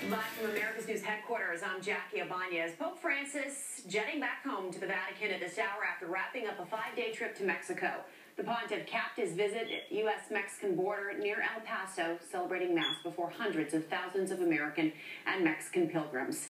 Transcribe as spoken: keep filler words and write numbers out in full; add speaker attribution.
Speaker 1: Live from America's News headquarters, I'm Jackie Ibanez. Pope Francis jetting back home to the Vatican at this hour after wrapping up a five-day trip to Mexico. The pontiff capped his visit at the U S Mexican border near El Paso, celebrating Mass before hundreds of thousands of American and Mexican pilgrims.